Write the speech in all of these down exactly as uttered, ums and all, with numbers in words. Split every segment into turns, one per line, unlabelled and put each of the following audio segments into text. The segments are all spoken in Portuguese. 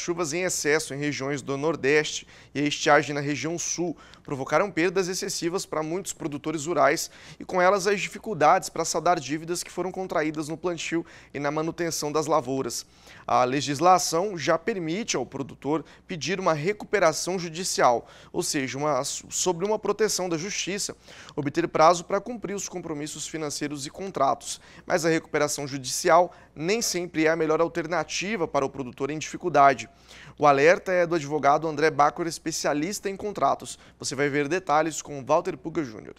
chuvas em excesso em regiões do Nordeste e a estiagem na região Sul provocaram perdas excessivas para muitos produtores rurais e com elas as dificuldades para saldar dívidas que foram contraídas no plantio e na manutenção das lavouras. A legislação já permite ao produtor pedir uma recuperação judicial, ou seja, uma, sobre uma proteção da justiça, obter prazo para cumprir os compromissos financeiros e contratos. Mas a recuperação judicial nem sempre é a melhor alternativa para o produtor em dificuldade. O alerta é do advogado André Bacor, especialista em contratos. Você vai ver detalhes com Walter Puga Júnior.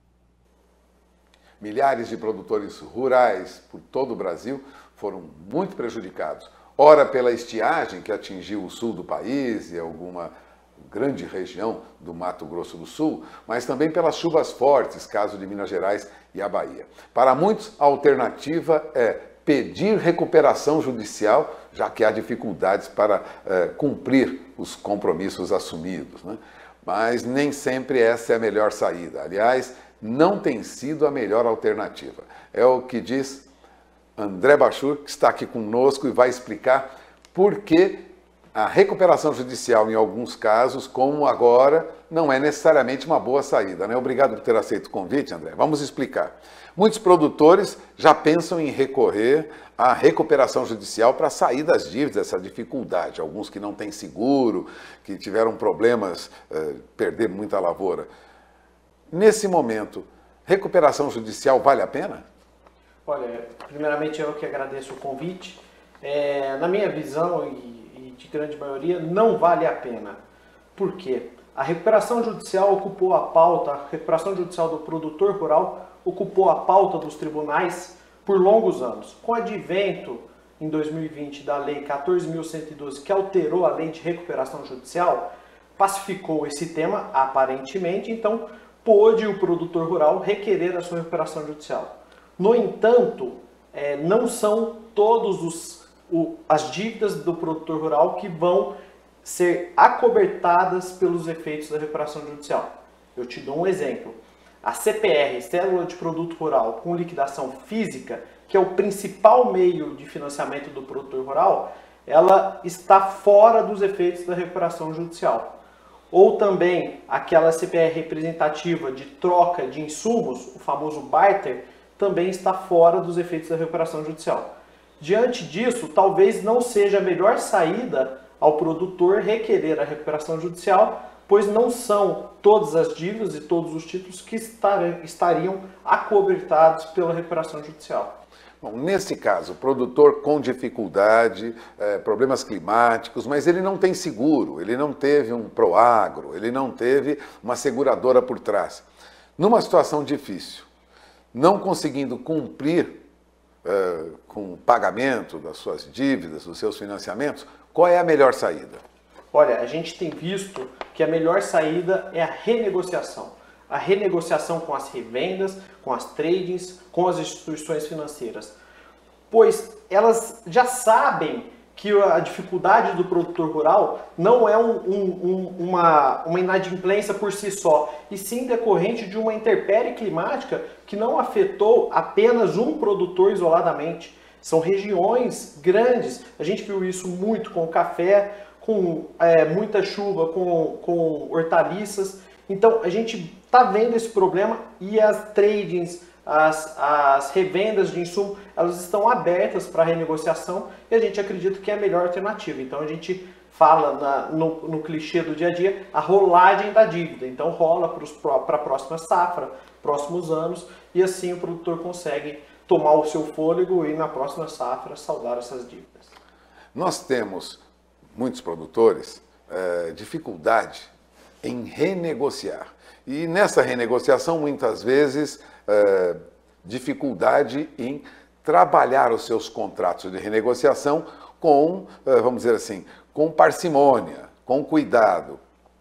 Milhares de produtores rurais por todo o Brasil foram muito prejudicados. Ora pela estiagem que atingiu o sul do país e alguma grande região do Mato Grosso do Sul, mas também pelas chuvas fortes, caso de Minas Gerais e a Bahia. Para muitos, a alternativa é pedir recuperação judicial, já que há dificuldades para é, cumprir os compromissos assumidos, né? Mas nem sempre essa é a melhor saída. Aliás, não tem sido a melhor alternativa. É o que diz André Bacor, que está aqui conosco e vai explicar por que a recuperação judicial, em alguns casos, como agora, não é necessariamente uma boa saída, né? Obrigado por ter aceito o convite, André. Vamos explicar. Muitos produtores já pensam em recorrer à recuperação judicial para sair das dívidas, essa dificuldade. Alguns que não têm seguro, que tiveram problemas, eh, perder muita lavoura. Nesse momento, recuperação judicial vale a pena?
Olha, primeiramente eu que agradeço o convite. É, na minha visão e, e de grande maioria, não vale a pena. Por quê? A recuperação judicial ocupou a pauta, a recuperação judicial do produtor rural ocupou a pauta dos tribunais por longos anos. Com o advento, em dois mil e vinte, da Lei quatorze mil cento e doze, que alterou a Lei de Recuperação Judicial, pacificou esse tema, aparentemente, então pôde o produtor rural requerer a sua recuperação judicial. No entanto, é, não são todas as dívidas do produtor rural que vão ser acobertadas pelos efeitos da recuperação judicial. Eu te dou um exemplo. A C P R, Cédula de Produto Rural, com liquidação física, que é o principal meio de financiamento do produtor rural, ela está fora dos efeitos da recuperação judicial. Ou também aquela C P R representativa de troca de insumos, o famoso barter, também está fora dos efeitos da recuperação judicial. Diante disso, talvez não seja a melhor saída ao produtor requerer a recuperação judicial, pois não são todas as dívidas e todos os títulos que estariam acobertados pela recuperação judicial.
Bom, nesse caso, o produtor com dificuldade, é, problemas climáticos, mas ele não tem seguro, ele não teve um Proagro, ele não teve uma seguradora por trás. Numa situação difícil, não conseguindo cumprir é, com o pagamento das suas dívidas, dos seus financiamentos, qual é a melhor saída?
Olha, a gente tem visto que a melhor saída é a renegociação. A renegociação com as revendas, com as tradings, com as instituições financeiras. Pois elas já sabem que a dificuldade do produtor rural não é um, um, um, uma, uma inadimplência por si só, e sim decorrente de uma intempérie climática que não afetou apenas um produtor isoladamente. São regiões grandes, a gente viu isso muito com o café, com é, muita chuva, com, com hortaliças. Então a gente está vendo esse problema e as tradings, as, as revendas de insumo, elas estão abertas para renegociação e a gente acredita que é a melhor alternativa. Então a gente fala na, no, no clichê do dia a dia, a rolagem da dívida. Então rola para a próxima safra, próximos anos, e assim o produtor consegue tomar o seu fôlego e na próxima safra saldar essas dívidas.
Nós temos muitos produtores é, dificuldade em renegociar. E nessa renegociação, muitas vezes, é, dificuldade em trabalhar os seus contratos de renegociação com, é, vamos dizer assim, com parcimônia, com cuidado.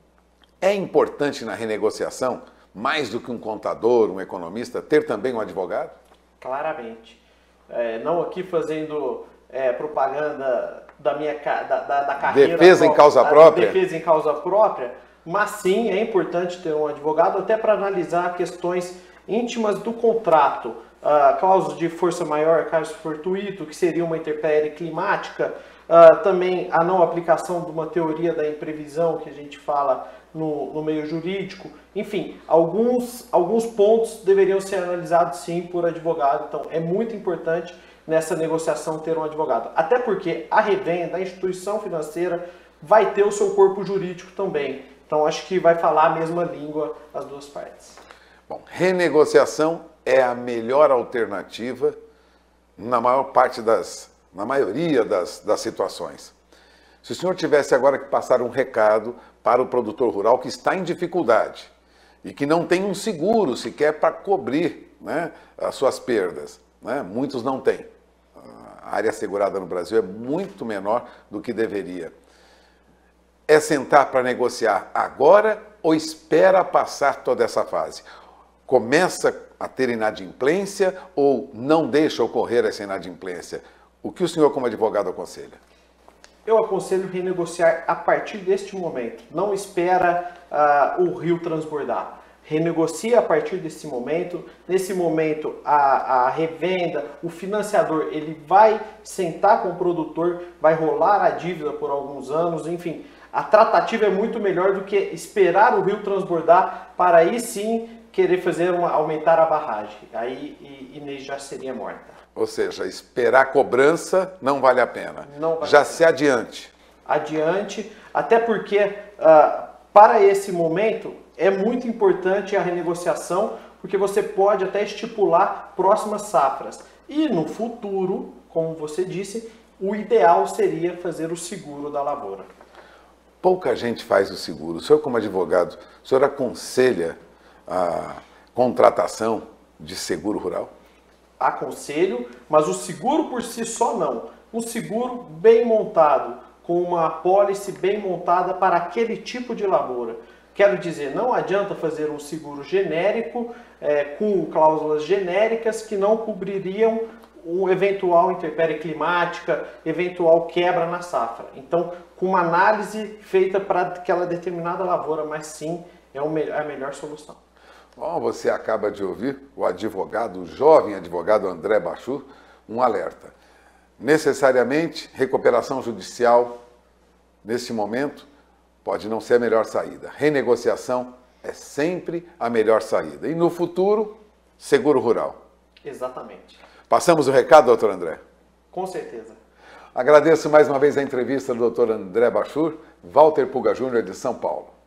É importante na renegociação, mais do que um contador, um economista, ter também um advogado?
Claramente. É, não aqui fazendo é, propaganda da minha da, da, da carreira.
Defesa em causa própria?
Defesa em causa própria, mas sim é importante ter um advogado até para analisar questões íntimas do contrato, uh, cláusulas de força maior, caso fortuito, que seria uma intempérie climática, Uh, também a não aplicação de uma teoria da imprevisão que a gente fala no, no meio jurídico. Enfim, alguns, alguns pontos deveriam ser analisados sim por advogado. Então é muito importante nessa negociação ter um advogado. Até porque a revenda, a instituição financeira, vai ter o seu corpo jurídico também. Então acho que vai falar a mesma língua as duas partes.
Bom, renegociação é a melhor alternativa na maior parte das, na maioria das, das situações. Se o senhor tivesse agora que passar um recado para o produtor rural que está em dificuldade e que não tem um seguro sequer para cobrir, né, as suas perdas, né? Muitos não têm. A área assegurada no Brasil é muito menor do que deveria. É sentar para negociar agora ou espera passar toda essa fase? Começa a ter inadimplência ou não deixa ocorrer essa inadimplência? O que o senhor, como advogado, aconselha?
Eu aconselho renegociar a partir deste momento. Não espera uh, o rio transbordar. Renegocia a partir desse momento. Nesse momento, a, a revenda, o financiador, ele vai sentar com o produtor, vai rolar a dívida por alguns anos, enfim. A tratativa é muito melhor do que esperar o rio transbordar para aí sim querer fazer uma, aumentar a barragem. Aí Inês já seria morta.
Ou seja, esperar a cobrança não vale a pena.
Não vale
já
a
se adiante.
Adiante, até porque uh, para esse momento é muito importante a renegociação, porque você pode até estipular próximas safras. E no futuro, como você disse, o ideal seria fazer o seguro da lavoura.
Pouca gente faz o seguro. O senhor, como advogado, o senhor aconselha a contratação de seguro rural?
Aconselho, mas o seguro por si só não. Um seguro bem montado, com uma apólice bem montada para aquele tipo de lavoura. Quero dizer, não adianta fazer um seguro genérico, é, com cláusulas genéricas que não cobririam uma eventual intempérie climática, eventual quebra na safra. Então, com uma análise feita para aquela determinada lavoura, mas sim, é a melhor solução.
Bom, você acaba de ouvir o advogado, o jovem advogado André Bachur, um alerta. Necessariamente, recuperação judicial, nesse momento, pode não ser a melhor saída. Renegociação é sempre a melhor saída. E no futuro, seguro rural.
Exatamente.
Passamos o recado, doutor André?
Com certeza.
Agradeço mais uma vez a entrevista do doutor André Bachur, Walter Puga Júnior de São Paulo.